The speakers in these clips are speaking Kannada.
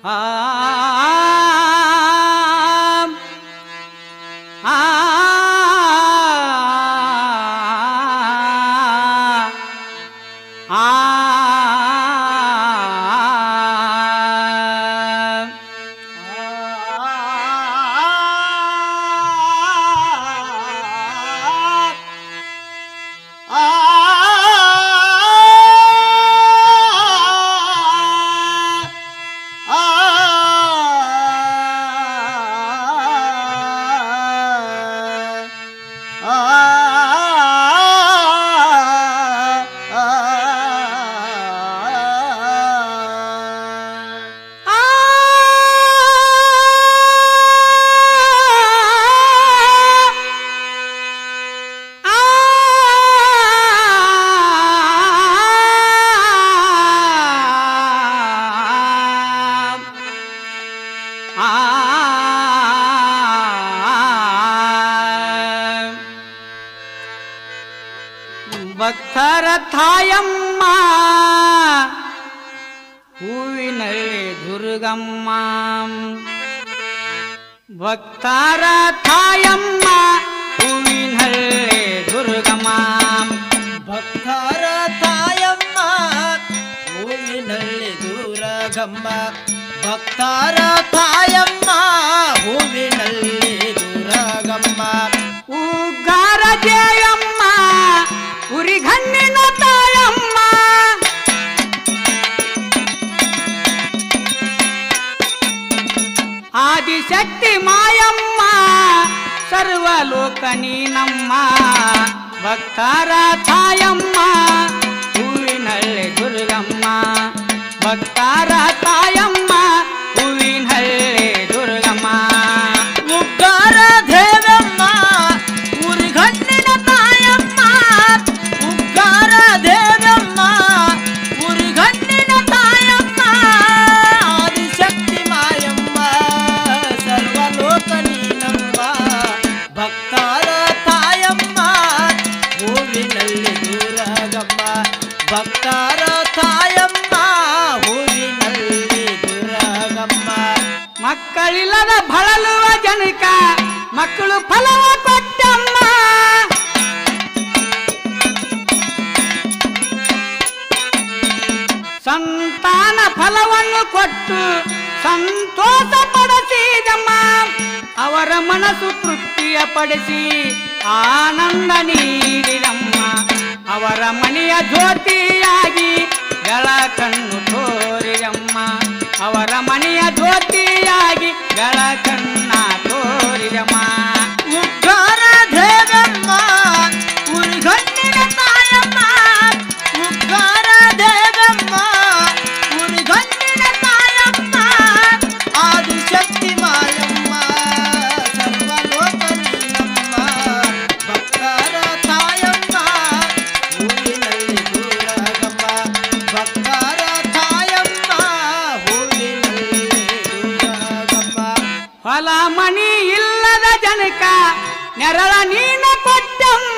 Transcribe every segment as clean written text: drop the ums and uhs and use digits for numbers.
ಆ ಆ ಭಕ್ತರ ತಾಯಮ್ಮ ಹೂವಿನಳ್ಳಿ ದುರ್ಗಮ್ಮ ಭಕ್ತರ ತಾಯಮ್ಮ ಹೂವಿನಳ್ಳಿ ದುರ್ಗಮ್ಮ ಭಕ್ತರ ತಾಯಮ್ಮ ಹೂವಿನಳ್ಳಿ ದುರ್ಗಮ್ಮ ಭಕ್ತರ ತಾಯಮ್ಮ ಹೂವಿನಳ್ಳಿ ದುರ್ಗಮ್ಮ ಉಗ್ಗಾರ ಜಯಮ್ಮ ಉರಿಗಣ್ಣಿನ ತಾಯಮ್ಮ ಆದಿಶಕ್ತಿ ಮಾಯಮ್ಮ ಸರ್ವಲೋಕ ನೀನಮ್ಮ ಭಕ್ತರ ತಾಯಮ್ಮ ಹೂವಿನಳ್ಳಿ ದುರ್ಗಮ್ಮ ಭಕ್ತರ ತಾಯಮ್ಮ ಹೂವಿನಳ್ಳಿ ದುರ್ಗಮ್ಮ ಉಗ್ಗಾರ ದೇವಮ್ಮ ಉರಿಗಣ್ಣಿನ ತಾಯಮ್ಮ ಉಗ್ಗಾರ ದೇವಮ್ಮ ಉರಿಗಣ್ಣಿನ ತಾಯಮ್ಮ ಆದಿಶಕ್ತಿ ಮಾಯಮ್ಮ ಸರ್ವಲೋಕ ನೀನಮ್ಮ ಭಕ್ತರ ತಾಯಮ್ಮ ಹೂವಿನಳ್ಳಿ ದುರ್ಗಮ್ಮ ಭಕ್ತರ ತಾಯಮ್ಮ ಹೂವಿನಳ್ಳಿ ದುರ್ಗಮ್ಮ ಮಕ್ಕಳಿಲ್ಲದ ಬಳಲುವ ಜನಕ ಮಕ್ಕಳು ಫಲವ ಕೊಟ್ಟಮ್ಮ ಸಂತಾನ ಫಲವನ್ನು ಕೊಟ್ಟು ಸಂತೋಷ ಪಡಿಸಿದಮ್ಮ ಅವರ ಮನಸ್ಸು ತೃಪ್ತಿಯ ಪಡಿಸಿ ಆನಂದ ನೀಡಿದಮ್ಮ ಅವರ ಮನೆಯ ಜ್ಯೋತಿಯಾಗಿ ಬೆಳಕನ್ನು ತೋರಿದಮ್ಮ ಅವರ ಮನೆಯ ಜ್ಯೋತಿಯಾಗಿ ಬೆಳಕನ್ನ ತೋರಿದಮ್ಮ ಉಗ್ಗಾರ ದೇವಮ್ಮ ಉರಿಗಣ್ಣಿನ ತಾಯಮ್ಮ ಉಗ್ಗಾರ ದೇವಮ್ಮ ಉರಿಗಣ್ಣಿನ ತಾಯಮ್ಮ ಆದಿಶಕ್ತಿ ಮಾಯಮ್ಮ ಸರ್ವಲೋಕ ನೀನಮ್ಮ ಭಕ್ತರ ತಾಯಮ್ಮ ಹೂವಿನಳ್ಳಿ ದುರ್ಗಮ್ಮ ಭಕ್ತರ ತಾಯಮ್ಮ ಹೂವಿನಳ್ಳಿ ದುರ್ಗಮ್ಮ ಹೊಲ ಮನಿ ಇಲ್ಲದ ಜನಕ ನೆರಳ ನೀನ ಕೊಟ್ಟಮ್ಮ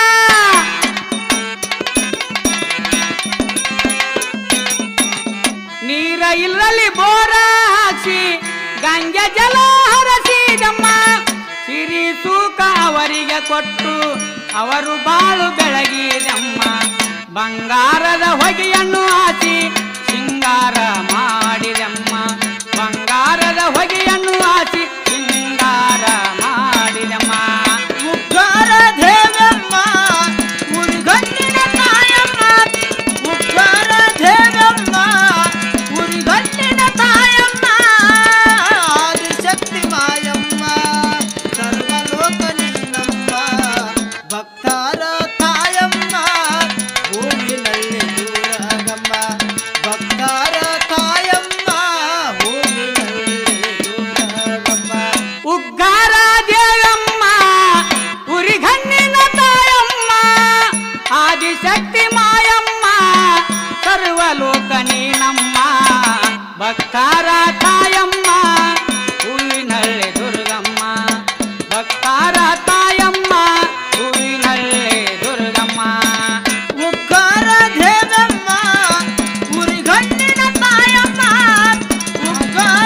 ನೀರ ಇಲ್ಲಲ್ಲಿ ಬೋರ ಹಾಕಿ ಗಂಗೆ ಜಲ ಹರಸಿದಮ್ಮ ಸಿರಿ ಸೂಕ ಅವರಿಗೆ ಕೊಟ್ಟು ಅವರು ಬಾಳು ಬೆಳಗಿದಮ್ಮ ಬಂಗಾರದ ಹೊಗೆಯನ್ನು ಹಾಕಿ ಸಿಂಗಾರ ಮಾಡಿದಮ್ಮ ಬಂಗಾರದ ಹೊಗೆಯನ್ನು ಹಾಕಿ ಸಿಂಗಾರ ಮಾಡಿದಮ್ಮ ಉಗ್ಗಾರ ದೇವಮ್ಮ ಉರಿಗಣ್ಣಿನ ತಾಯಮ್ಮ ಉಗ್ಗಾರ ದೇವಮ್ಮ ಉರಿಗಣ್ಣಿನ ತಾಯಮ್ಮ ಆದಿಶಕ್ತಿ ಮಾಯಮ್ಮ ಸರ್ವಲೋಕ ನೀನಮ್ಮ ಭಕ್ತರ ತಾಯಮ್ಮ ಹೂವಿನಳ್ಳಿ ದುರ್ಗಮ್ಮ ಭಕ್ತರ ತಾಯಮ್ಮ ಹೂವಿನಳ್ಳಿ ದುರ್ಗಮ್ಮ ಉಗ್ಗಾರ ದೇವಮ್ಮ ಉರಿಗಣ್ಣಿನ ತಾಯಮ್ಮ ಆದಿಶಕ್ತಿ ಮಾಯಮ್ಮ ಸರ್ವಲೋಕ ನೀನಮ್ಮ ಭಕ್ತರ ತಾಯಮ್ಮ ಹೂವಿನಳ್ಳಿ ದುರ್ಗಮ್ಮ ಭಕ್ತರ ತಾಯಮ್ಮ ಹೂವಿನಳ್ಳಿ ದುರ್ಗಮ್ಮ ಉಗ್ಗಾರ ದೇವಮ್ಮ ಉರಿಗಣ್ಣಿನ ತಾಯಮ್ಮ ಉಗ್ಗಾರ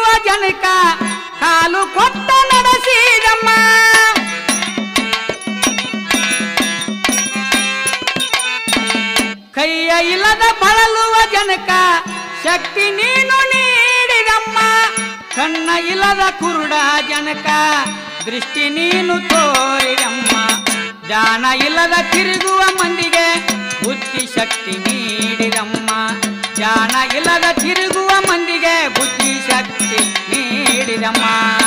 ಬಳಲುವ ಜನಕ ಕಾಲು ಕೊಟ್ಟ ನಡೆಸಿದಮ್ಮ ಕೈಯ ಇಲ್ಲದ ಬಳಲುವ ಜನಕ ಶಕ್ತಿ ನೀನು ನೀಡಿದಮ್ಮ ಕಣ್ಣ ಇಲ್ಲದ ಕುರುಡ ಜನಕ ದೃಷ್ಟಿ ನೀನು ತೋರಿದಮ್ಮ ಜ್ಞಾನ ಇಲ್ಲದ ತಿರುಗುವ ಮಂದಿಗೆ ಬುದ್ಧಿ ಶಕ್ತಿ ನೀಡಿದಮ್ಮ ಜ್ಞಾನ ಇಲ್ಲದ ತಿರುಗುವ ಮಂದಿಗೆ ಬುದ್ಧಿ ಶಕ್ತಿ ನೀಡಿದಮ್ಮ